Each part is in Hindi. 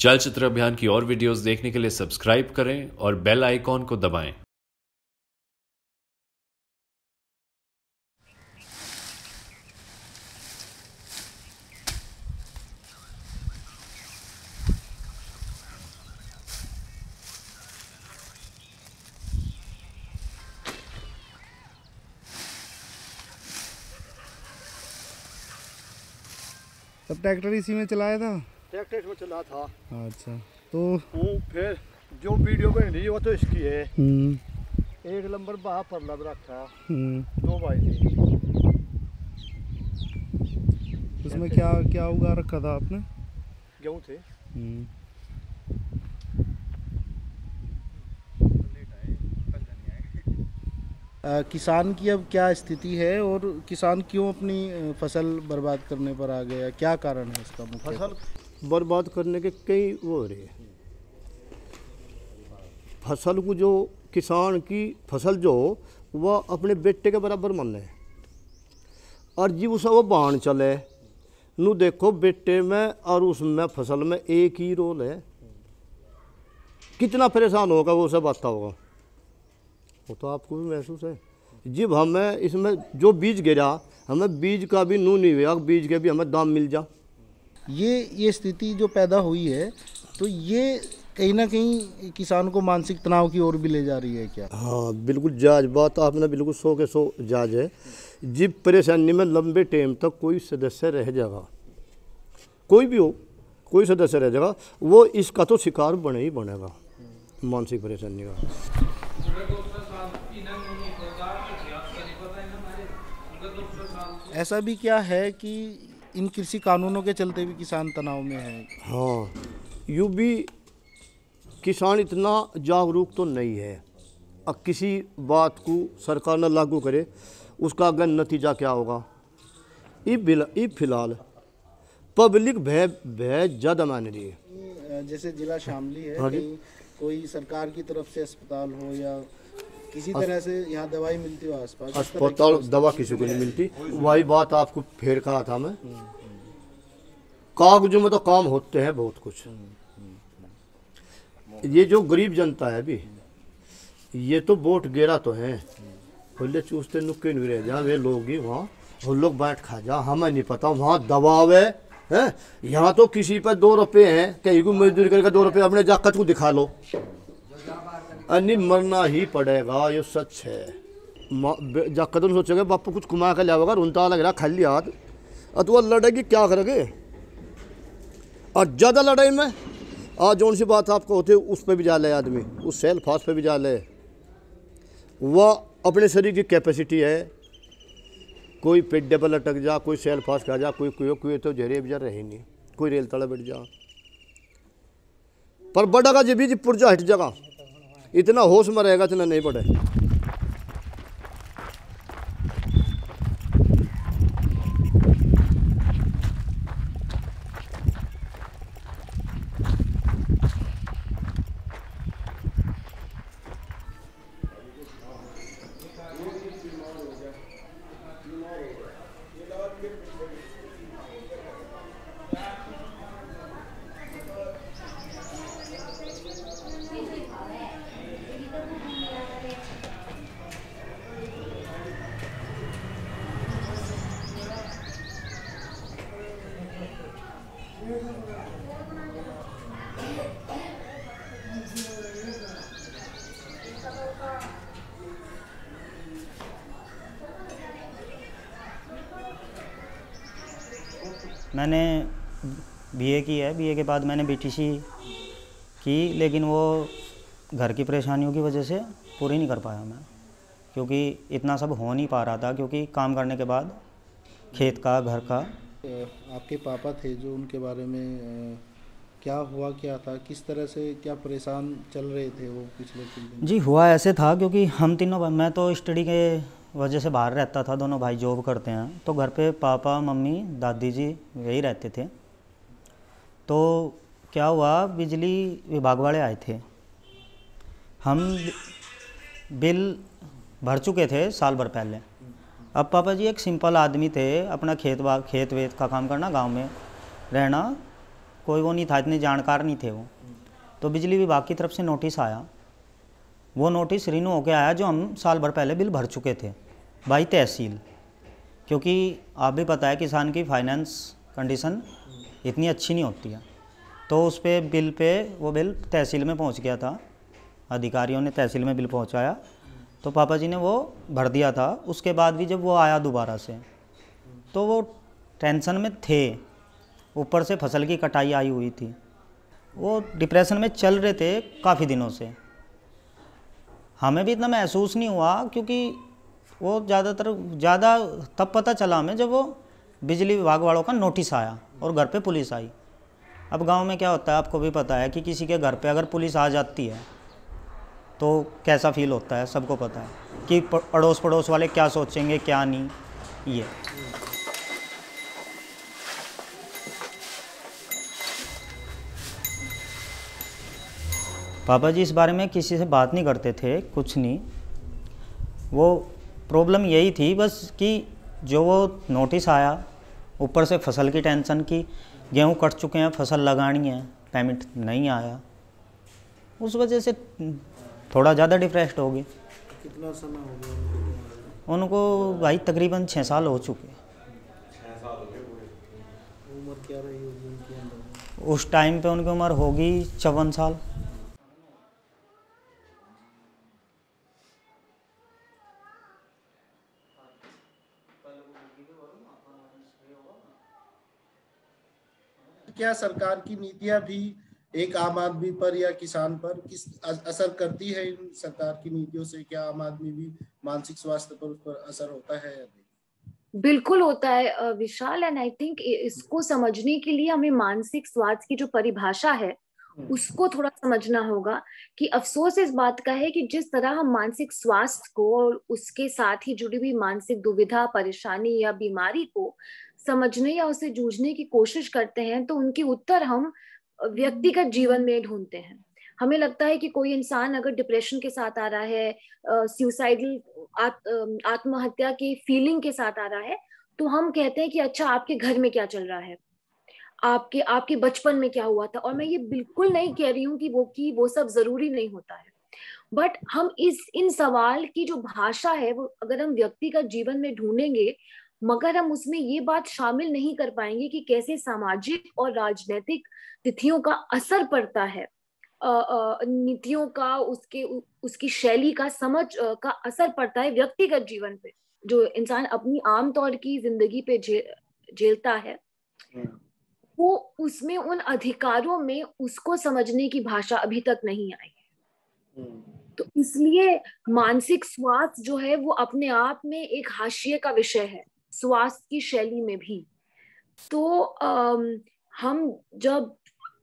चलचित्र अभियान की और वीडियोस देखने के लिए सब्सक्राइब करें और बेल आइकॉन को दबाएं। तब ट्रैक्टर इसी में चलाया था? ट्रैक्टर में चला था। अच्छा, तो फिर जो वीडियो बन रही है वो तो इसकी है। एक नंबर वहाँ पर लग रखा है, 2 भाई थी। उसमें क्या क्या उगा रखा था आपने? गेहूँ थे। किसान की अब क्या स्थिति है और किसान क्यों अपनी फसल बर्बाद करने पर आ गया, क्या कारण है इसका? फसल बर्बाद करने के कई वो हो रहे हैं। फसल को जो किसान की फसल जो वह अपने बेटे के बराबर मान है और जी उसे वो बाण चले नू देखो बेटे में और उसमें फसल में एक ही रोल है। कितना परेशान होगा वो सब आता होगा, वो तो आपको भी महसूस है। जब हमें इसमें जो बीज गिरा हमें बीज का भी नू नहीं हुआ, बीज के भी हमें दाम मिल जा। ये स्थिति जो पैदा हुई है तो ये कहीं ना कहीं किसान को मानसिक तनाव की ओर भी ले जा रही है क्या? हाँ बिल्कुल जायज़ बात आपने बिल्कुल 100 के 100 जायज़ है। जब परेशानी में लंबे टाइम तक कोई सदस्य रह जाएगा, कोई भी हो कोई सदस्य रह जाएगा, वो इसका तो शिकार बने ही बनेगा मानसिक परेशानी का। ऐसा भी क्या है कि इन कृषि कानूनों के चलते भी किसान तनाव में है? हाँ, यूँ भी किसान इतना जागरूक तो नहीं है। अब किसी बात को सरकार न लागू करे उसका अगर नतीजा क्या होगा। ये फिलहाल पब्लिक भय ज़्यादा मान रही है। जैसे जिला शामली है, कहीं कोई सरकार की तरफ से अस्पताल हो या किसी तरह से यहाँ दवाई मिलती हो आसपास? अस्पताल दवा किसी को नहीं मिलती। वही बात आपको फिर कहा था मैं, कागजों में तो काम होते हैं बहुत कुछ। ये जो गरीब जनता है अभी, ये तो वोट गिरा तो है, खुले चूसते नुक्के नहीं रह जा वे लोग ही वहाँ वो लोग बैठ खा जा, हमें नहीं पता वहाँ दबाव है। यहाँ तो किसी पर 2 रुपये हैं, कहीं को मजदूरी करके 2 रुपये अपने जाकत को दिखा लो, अन्य मरना ही पड़ेगा, ये सच है। जाकत तो सोचेगा बापू कुछ कमा कर लिया होगा, रुनता लग रहा खाली हाथ, और तो लड़ेगी क्या करोगे। और ज़्यादा लड़ाई में आज जौन सी बात आपको होती है उस पर भी जा ले आदमी, उस सेल फास्ट पे भी जा ले। वह अपने शरीर की कैपेसिटी है, कोई पेड्डे पर लटक जा, कोई सेल फास्ट खा जा, कोई तो जहरे भी जा रहे नहीं, कोई रेल तड़ा बैठ जा। पर बड़ा का जब भी पुर्जा हट जाएगा, इतना होश में रहेगा इतना नहीं पड़े। मैंने बीए की है, बीए के बाद मैंने बीटीसी की, लेकिन वो घर की परेशानियों की वजह से पूरी नहीं कर पाया मैं, क्योंकि इतना सब हो नहीं पा रहा था, क्योंकि काम करने के बाद खेत का घर का। आपके पापा थे जो, उनके बारे में क्या हुआ, क्या था, किस तरह से क्या परेशान चल रहे थे वो पिछले कुछ दिन? जी हुआ ऐसे था, क्योंकि हम तीनों, मैं तो स्टडी के वजह से बाहर रहता था, दोनों भाई जॉब करते हैं, तो घर पे पापा मम्मी दादी जी वही रहते थे। तो क्या हुआ, बिजली विभाग वाले आए थे, हम बिल भर चुके थे साल भर पहले। अब पापा जी एक सिंपल आदमी थे, अपना खेत वेत का काम करना, गांव में रहना, कोई वो नहीं था, इतने जानकार नहीं थे वो। तो बिजली विभाग की तरफ से नोटिस आया, वो नोटिस रिन्यू होके आया जो हम साल भर पहले बिल भर चुके थे बाई तहसील। क्योंकि आप भी पता है किसान की फाइनेंस कंडीशन इतनी अच्छी नहीं होती है, तो उस पे बिल पे वो बिल तहसील में पहुंच गया था, अधिकारियों ने तहसील में बिल पहुंचाया, तो पापा जी ने वो भर दिया था। उसके बाद भी जब वो आया दोबारा से तो वो टेंशन में थे, ऊपर से फसल की कटाई आई हुई थी, वो डिप्रेशन में चल रहे थे काफ़ी दिनों से। हमें भी इतना महसूस नहीं हुआ क्योंकि वो ज़्यादा तब पता चला हमें जब वो बिजली विभाग वालों का नोटिस आया और घर पे पुलिस आई। अब गांव में क्या होता है आपको भी पता है कि किसी के घर पे अगर पुलिस आ जाती है तो कैसा फील होता है, सबको पता है कि अड़ोस पड़ोस वाले क्या सोचेंगे क्या नहीं। ये पापा जी इस बारे में किसी से बात नहीं करते थे, कुछ नहीं। वो प्रॉब्लम यही थी बस कि जो वो नोटिस आया, ऊपर से फसल की टेंशन की, गेहूँ कट चुके हैं, फसल लगानी है, पेमेंट नहीं आया, उस वजह से थोड़ा ज़्यादा डिप्रेस्ड हो गए। कितना समय हो गया उनको भाई तकरीबन 6 साल हो चुके। उम्र क्या रही होगी उनकी अंदर? उस टाइम पे उनकी उम्र होगी 54 साल। क्या सरकार की नीतियां भी एक आम आदमी पर या किसान पर किस असर करती है? इन सरकार की नीतियों से क्या आम आदमी भी मानसिक स्वास्थ्य पर उस पर असर होता है या नहीं? बिल्कुल होता है विशाल, एंड आई थिंक इसको समझने के लिए हमें मानसिक स्वास्थ्य की जो परिभाषा है उसको थोड़ा समझना होगा। कि अफसोस इस बात का है कि जिस तरह हम मानसिक स्वास्थ्य को और उसके साथ ही जुड़ी हुई मानसिक दुविधा, परेशानी या बीमारी को समझने या उसे जूझने की कोशिश करते हैं तो उनके उत्तर हम व्यक्तिगत जीवन में ढूंढते हैं। हमें लगता है कि कोई इंसान अगर डिप्रेशन के साथ आ रहा है, सुसाइडल आत्महत्या की फीलिंग के साथ आ रहा है, तो हम कहते हैं कि अच्छा आपके घर में क्या चल रहा है, आपके बचपन में क्या हुआ था। और मैं ये बिल्कुल नहीं कह रही हूँ कि वो सब जरूरी नहीं होता है, बट हम इन सवाल की जो भाषा है वो अगर हम व्यक्तिगत जीवन में ढूंढेंगे, मगर हम उसमें ये बात शामिल नहीं कर पाएंगे कि कैसे सामाजिक और राजनीतिक तिथियों का असर पड़ता है, नीतियों का, उसकी शैली का, समझ का असर पड़ता है व्यक्तिगत जीवन पे, जो इंसान अपनी आमतौर की जिंदगी पे झेलता है, वो उसमें उन अधिकारों में उसको समझने की भाषा अभी तक नहीं आई है। तो इसलिए मानसिक स्वास्थ्य जो है वो अपने आप में एक हाशिए का विषय है, स्वास्थ्य की शैली में भी। तो हम जब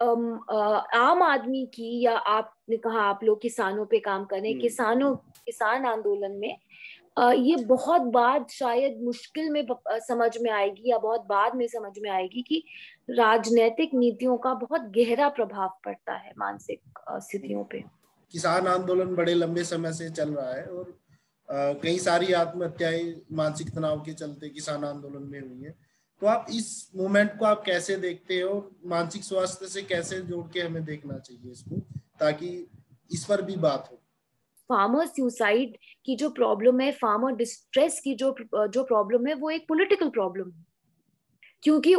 आम आदमी की, या आपने कहा आप लोग किसानों पे काम करें, किसान आंदोलन में ये बहुत बाद शायद मुश्किल में समझ में आएगी या बहुत बाद में समझ में आएगी कि राजनीतिक नीतियों का बहुत गहरा प्रभाव पड़ता है मानसिक स्थितियों पे। किसान आंदोलन बड़े लंबे समय से चल रहा है और कई सारी आत्महत्याएं मानसिक तनाव के चलते किसान आंदोलन में हुई है। तो आप इस मूवमेंट को आप कैसे देखते हो? मानसिक स्वास्थ्य से कैसे जोड़ के हमें देखना चाहिए इसको, ताकि इस पर भी बात हो? फार्मर सुसाइड की जो प्रॉब्लम है, फार्मर डिस्ट्रेस की जो प्रॉब्लम है, वो एक पॉलिटिकल प्रॉब्लम है, क्योंकि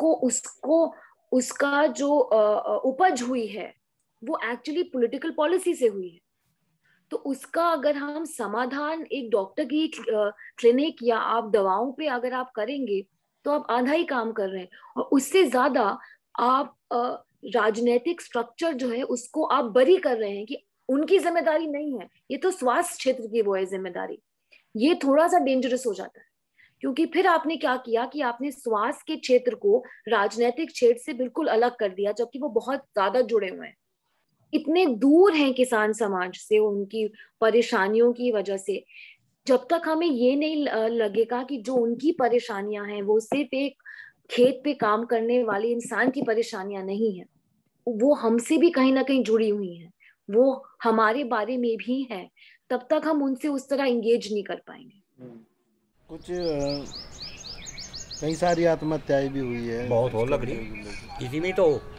उसका जो उपज हुई है वो एक्चुअली पॉलिटिकल पॉलिसी से हुई है। तो उसका अगर हम समाधान एक डॉक्टर की क्लिनिक या आप दवाओं पे अगर आप करेंगे तो आप आधा ही काम कर रहे हैं, और उससे ज्यादा आप राजनीतिक स्ट्रक्चर जो है उसको आप बरी कर रहे हैं कि उनकी जिम्मेदारी नहीं है, ये तो स्वास्थ्य क्षेत्र की वो है जिम्मेदारी। ये थोड़ा सा डेंजरस हो जाता है, क्योंकि फिर आपने क्या किया कि आपने स्वास्थ्य के क्षेत्र को राजनीतिक क्षेत्र से बिल्कुल अलग कर दिया, जबकि वो बहुत ज्यादा जुड़े हुए हैं, इतने दूर हैं किसान समाज से, उनकी परेशानियों की वजह से। जब तक हमें ये नहीं लगेगा कि जो उनकी परेशानियां हैं वो सिर्फ एक खेत पे काम करने वाले इंसान की परेशानियां नहीं है, वो हमसे भी कहीं ना कहीं जुड़ी हुई हैं, वो हमारे बारे में भी है, तब तक हम उनसे उस तरह इंगेज नहीं कर पाएंगे। कुछ कई सारी आत्महत्याएं भी हुई है, बहुत हो लग रही, इसी में तो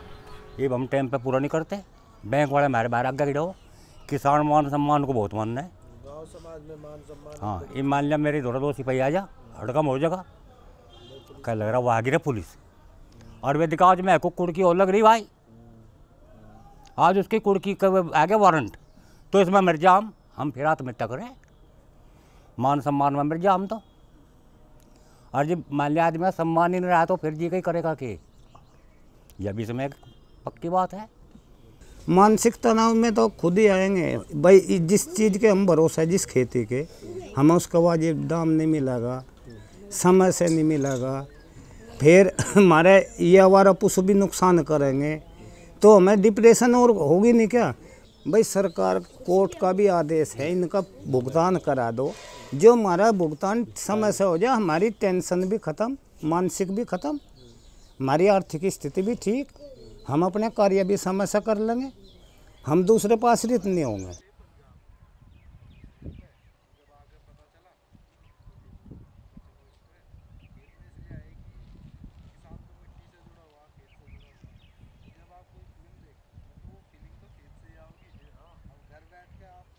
ये हम टाइम पे पूरा नहीं करते। बैंक वाले हमारे बाहर आगे गिरो। किसान मान सम्मान को बहुत मानना है गांव समाज में, मान सम्मान। हाँ, ये मान लिया मेरी थोड़ा 2 सिपाही आ जा, हड़कम हो जाएगा, क्या लग रहा वो आगे रहे पुलिस। और वे दिखा आज मैं को कुड़की और लग रही भाई, आज उसकी कुड़की के आगे वारंट, तो इसमें मर जा हम फिर आत्महत्या करें, मान सम्मान में मर जा हम तो। और जब मान लिया आदमी सम्मान ही नहीं रहा तो फिर जी कहीं करेगा कि, यह भी इसमें पक्की बात है। मानसिक तनाव में तो खुद ही आएंगे भाई। जिस चीज़ के हम भरोसा है, जिस खेती के हमें उसका वाजिब दाम नहीं मिलेगा, समय से नहीं मिलेगा, फिर हमारे ये आवारा पशु भी नुकसान करेंगे, तो हमें डिप्रेशन और होगी नहीं क्या भाई। सरकार कोर्ट का भी आदेश है, इनका भुगतान करा दो, जो हमारा भुगतान समय से हो जाए, हमारी टेंशन भी ख़त्म, मानसिक भी ख़त्म, हमारी आर्थिक स्थिति भी ठीक, हम अपने कार्य भी समय से कर लेंगे, हम दूसरे पर आश्रित नहीं होंगे।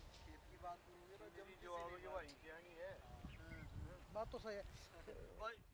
बात तो सही है।